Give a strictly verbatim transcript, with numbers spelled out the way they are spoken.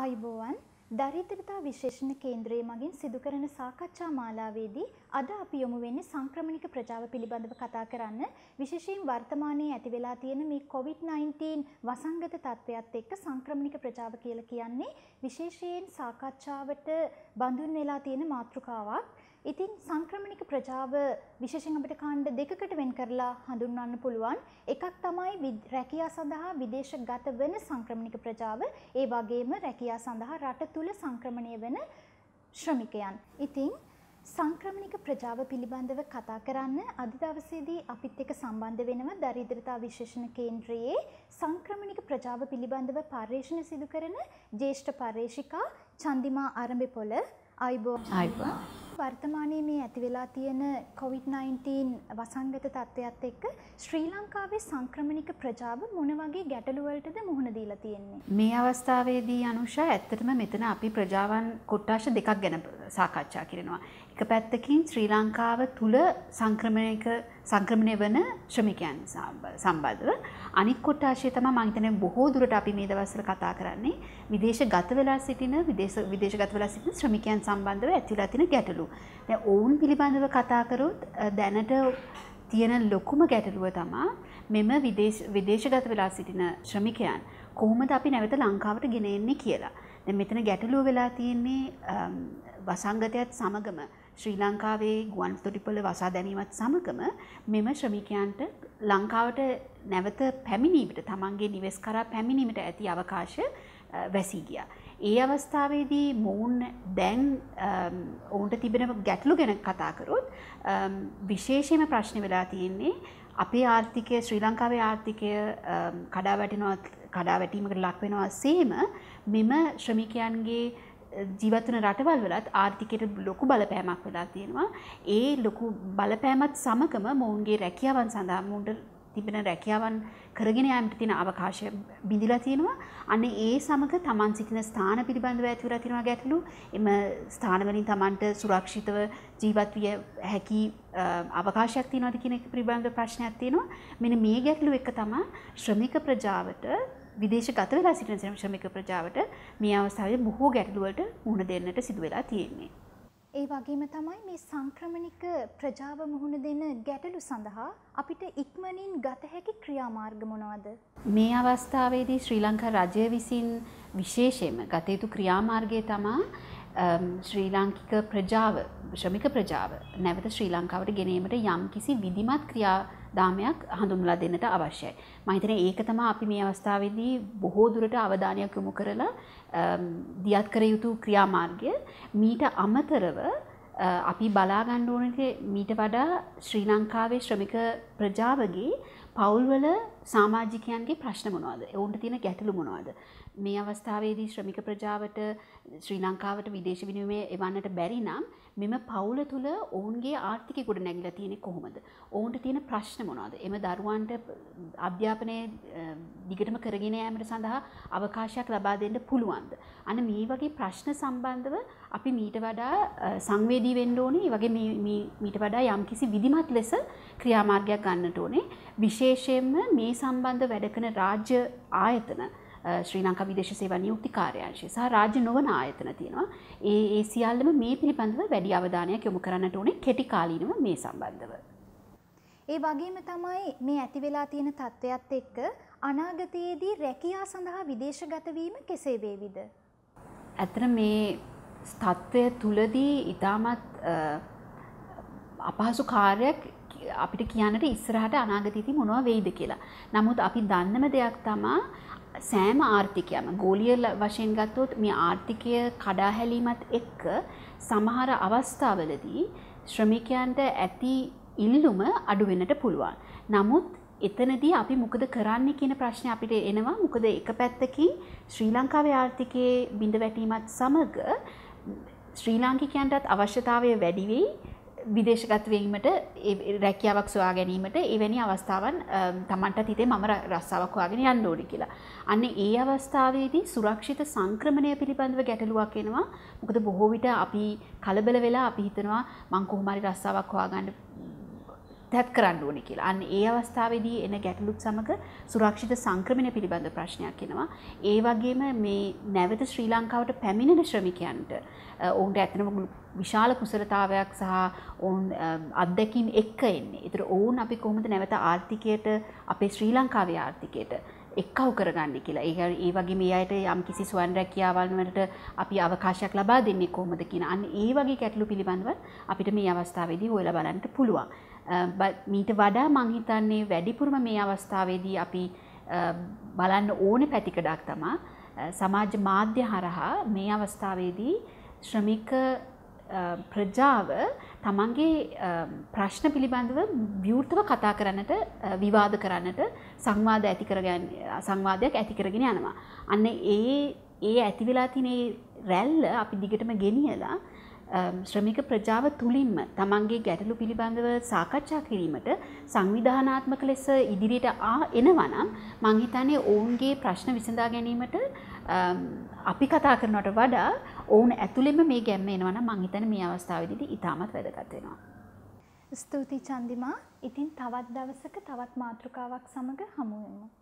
ආයුබෝවන් දරිද්‍රතා විශේෂණ කේන්ද්‍රයේ මගින් සිදු කරන සාකච්ඡා මාලාවේදී අද අපි යොමු වෙන්නේ සංක්‍රමණික ප්‍රජාව පිළිබඳව කතා කරන්න. විශේෂයෙන් වර්තමානයේ ඇති වෙලා තියෙන මේ කොවිඩ් නයින්ටීන් වසංගත තත්ත්වයත් එක්ක සංක්‍රමණික ප්‍රජාව කියලා කියන්නේ විශේෂයෙන් සාකච්ඡාවට බඳුන් වෙලා තියෙන මාතෘකාවක්. ඉතින් සංක්‍රමණික ප්‍රජාව විශේෂයෙන් අපිට කාණ්ඩ දෙකකට වෙන් කරලා හඳුන්වන්න පුළුවන්. එකක් තමයි රැකියා සඳහා විදේශගත වෙන සංක්‍රමණික ප්‍රජාව. ඒ වගේම රැකියා සඳහා රට තුල සංක්‍රමණය වෙන ශ්‍රමිකයන්. ඉතින් සංක්‍රමණික ප්‍රජාව පිළිබඳව කතා කරන්න අද දවසේදී අපිත් එක්ක සම්බන්ධ වෙනවා දරිද්‍රතා විශේෂණ කේන්ද්‍රයේ සංක්‍රමණික ප්‍රජාව පිළිබඳව පර්යේෂණ සිදු කරන ජ්‍යෙෂ්ඨ පර්යේෂිකා චන්දිමා අරඹපොළ. ආයුබෝවන්. වර්තමානයේ මේ ඇති වෙලා තියෙන කොවිඩ් නයින්ටීන් වසංගත තත්ත්වයත් එක්ක ශ්‍රී ලංකාවේ සංක්‍රමණික ප්‍රජාව මොන වගේ ගැටලු වලටද මුහුණ දීලා තියෙන්නේ? මේ අවස්ථාවේදී අනුෂා ඇත්තටම මෙතන අපි ප්‍රජාවන් කොට්ටාශ දෙකක් ගැන සාකච්ඡා කරනවා. එක පැත්තකින් ශ්‍රී ලංකාව තුල සංක්‍රමණික සංක්‍රමණය වන ශ්‍රමිකයන් සම්බන්ධව අනිත් කොට්ටාශය තමයි මම හිතන්නේ බොහෝ දුරට අපි මේ දවස්වල කතා කරන්නේ විදේශගත වෙලා සිටින විදේශ විදේශගත වෙලා සිටින ශ්‍රමිකයන් සම්බන්ධව ඇතිවලා තියෙන ගැටලු. දැන් ඔවුන් පිළිබඳව කතා කරොත් දැනට තියෙන ලොකුම ගැටලුව තමයි මෙම විදේශ විදේශගත වෙලා සිටින ශ්‍රමිකයන් කොහොමද අපි නැවත ලංකාවට ගෙන එන්නේ කියලා. දැන් මෙතන ගැටලුව වෙලා තියෙන්නේ වසංගතයත් සමගම ශ්‍රී ලංකාවේ ගුවන් තොටුපොළ වසා දැමීමත් සමගම මෙම ශ්‍රමිකයන්ට ලංකාවට නැවත පැමිණීමට තමන්ගේ නිවෙස් කරා පැමිණීමට ඇති අවකාශය වැසී ගියා. ඒ අවස්ථාවේදී මොවුන් දැන් ඔවුන්ට තිබෙන ගැටලු ගැන කතා කරොත් විශේෂයෙන්ම ප්‍රශ්න වෙලා තියෙන්නේ අපේ ආර්ථිකය ශ්‍රී ලංකාවේ ආර්ථිකය කඩා වැටෙනවා කඩා වැටීමකට ලක් වෙනවා සේම මෙම ශ්‍රමිකයන්ගේ ජීවත් වෙන රටවල් වලත් ආර්ථිකයට ලොකු බලපෑමක් වෙලා තියෙනවා. ඒ ලොකු බලපෑමත් සමගම මොවුන්ගේ රැකියාවන් සඳහා මොවුන්ට තිබෙන රැකියාවන් කරගෙන යාමට තියෙන අවකාශය බිඳිලා තියෙනවා. අන්න ඒ සමග තමන් සිටින ස්ථාන පිළිබඳව ඇති වෙලා තියෙනවා ගැටලු. එම ස්ථාන වලින් තමන්ට සුරක්ෂිතව ජීවත් විය හැකි අවකාශයක් තියෙනවද කියන එක පිළිබඳව ප්‍රශ්නයක් තියෙනවා. මෙන්න මේ ගැටලු එක තමයි ශ්‍රමික ප්‍රජාවට විදේශගත වෙලා සිටින ශ්‍රමික ප්‍රජාවට මේ අවස්ථාවේ බොහෝ ගැටලු වලට මුහුණ දෙන්නට සිදු වෙලා තියෙන්නේ. ඒ වගේම තමයි මේ සංක්‍රමණික ප්‍රජාව මුහුණ දෙන ගැටලු සඳහා අපිට ඉක්මනින් ගත හැකි ක්‍රියාමාර්ග මොනවද? මේ අවස්ථාවේදී ශ්‍රී ලංකා රජය විසින් විශේෂයෙන්ම ගත යුතු ක්‍රියාමාර්ගය තමයි ශ්‍රී ලාංකික ප්‍රජාව ශ්‍රමික ප්‍රජාව නැවත ශ්‍රී ලංකාවට ගෙනීමට යම් කිසි විධිමත් ක්‍රියාදාමයක් හඳුන්වලා දෙන්නට අවශ්‍යයි. මම හිතන්නේ ඒක තමයි අපි මේ අවස්ථාවේදී බොහෝ දුරට අවධානයක් යොමු කරලා දියත් කර යුතු ක්‍රියාමාර්ගය. මීට අමතරව අපි බලා ගන්න ඕනේ මීට වඩා ශ්‍රී ලංකාවේ ශ්‍රමික ප්‍රජාවගේ පවුල්වල සමාජිකයන්ගේ ප්‍රශ්න මොනවද? ඔවුන්ට තියෙන ගැටලු මොනවද? මේ අවස්ථාවේදී ශ්‍රමික ප්‍රජාවට ශ්‍රී ලංකාවට විදේශ විනිමය එවන්නට බැරි නම් මෙම පවුල තුල ඔවුන්ගේ ආර්ථිකය ගොඩ නැගිලා තියෙන්නේ කොහොමද? ඔවුන්ට තියෙන ප්‍රශ්න මොනවද? එම දරුවන්ට අධ්‍යාපනය දිගටම කරගෙන යාමට සඳහා අවකාශයක් ලබා දෙන්න පුළුවන්ද? අන්න මේ වගේ ප්‍රශ්න සම්බන්ධව අපි මීට වඩා සංවේදී වෙන්න ඕනේ. ඒ වගේ මේ මීට වඩා යම්කිසි විධිමත් ලෙස ක්‍රියාමාර්ගයක් ගන්නට ඕනේ. විශේෂයෙන්ම මේ සම්බන්ධ වැඩ කරන රාජ්‍ය ආයතන ශ්‍රී ලංකා විදේශ සේවා නියුක්ති කාර්යාංශය සහ රාජ්‍ය නොවන ආයතන තියෙනවා. ඒ ඒ සියල්ලම මේ පිළිබඳව වැඩි අවධානයක් යොමු කරන්නට ඕනේ කෙටි කාලීනව මේ සම්බන්ධව. ඒ වගේම තමයි මේ ඇති වෙලා තියෙන තත්ත්වයක් එක්ක අනාගතයේදී රැකියා සඳහා විදේශගත වීම කෙසේ වේවිද? ඇත්තට මේ තත්ත්වය තුලදී ඊටමත් අපහසු කාර්යයක් අපිට කියන්නට ඉස්සරහට අනාගතයේදී මොනවා වෙයිද කියලා. නමුත් අපි දන්නම දෙයක් තමයි සෑම ආර්ථිකයක්ම ගෝලීය වශයෙන් ගත්තොත් මේ ආර්ථිකය කඩා හැලීමත් එක්ක සමහර අවස්ථාවලදී ශ්‍රමිකයන්ට ඇති ඉල්ලුම අඩු වෙන්නට පුළුවන්. නමුත් එතනදී අපි මොකද කරන්නේ කියන ප්‍රශ්නේ අපිට එනවා. මොකද එක පැත්තකින් ශ්‍රී ලංකාවේ ආර්ථිකයේ බිඳ වැටීමත් සමග ශ්‍රී ලාංකිකයන්ටත් අවශ්‍යතාවය වැඩි වෙයි විදේශගත වීමට රැකියාවක් සොයා ගැනීමට එවැනි අවස්ථාවන් තමන්ටත් හිතේ මම රස්සාවක් හොයාගෙන යන්න ඕනේ කියලා. අන්න ඒ අවස්ථාවේදී සුරක්ෂිත සංක්‍රමණය පිළිබඳව ගැටලුවක් එනවා. මොකද බොහෝ විට අපි කලබල වෙලා අපි හිතනවා මං කොහොම හරි රස්සාවක් හොයාගන්න අත්හැත් කරන්න ඕනේ කියලා. අන්න ඒ අවස්ථාවේදී එන ගැටලුත් සමග සුරක්ෂිත සංක්‍රමණය පිළිබඳ ප්‍රශ්නයක් එනවා. ඒ වගේම මේ නැවත ශ්‍රී ලංකාවට පැමිණෙන ශ්‍රමිකයන්ට ඔවුන්ට ඇත්තටම විශාල කුසලතාවයක් සහ ඔවුන් අත්දැකීම් එක්ක එන්නේ. ඒතර ඔවුන් අපි කොහොමද නැවත ආර්ථිකයට අපේ ශ්‍රී ලංකාවේ ආර්ථිකයට එක්කව කරගන්නේ කියලා. ඒ ඒ වගේ මේ අයට යම් කිසි ස්වයං රැකියාවල් වලට අපි අවකාශයක් ලබා දෙන්නේ කොහොමද කියන අන්න ඒ වගේ ගැටලු පිළිබඳව අපිට මේ අවස්ථාවේදී හොයලා බලන්න පුළුවන්. මීට වඩා මං හිතන්නේ වැඩිපුරම මේ අවස්ථාවේදී අපි බලන්න ඕනේ පැතිකඩක් තමයි සමාජ මාධ්‍ය හරහා මේ අවස්ථාවේදී ශ්‍රමික ප්‍රජාව තමන්ගේ ප්‍රශ්න පිළිබඳව විවෘතව කතා කරන්නට විවාද කරන්නට සංවාද ඇති කරගන්න සංවාදයක් ඇති කරගෙන යනවා. අන්න ඒ ඒ ඇති වෙලා තියෙන රැල්ල අපි දිගටම ගෙනියලා ශ්‍රමික ප්‍රජාව තුලින්ම තමන්ගේ ගැටලු පිළිබඳව සාකච්ඡා කිරීමට සංවිධානාත්මක ලෙස ඉදිරියට ආ එනවා නම් මං හිතන්නේ ඔවුන්ගේ ප්‍රශ්න විසඳා ගැනීමට අපි කතා කරනවට වඩා ඔවුන් ඇතුළෙම මේ ගැම්ම එනවා නම් මං හිතන්නේ මේ අවස්ථාවේදී ඉතාමත් වැදගත් වෙනවා. ස්තුතියි චන්දිමා. ඉතින් තවත් දවසක තවත් මාතෘකාවක් සමග හමු වෙමු.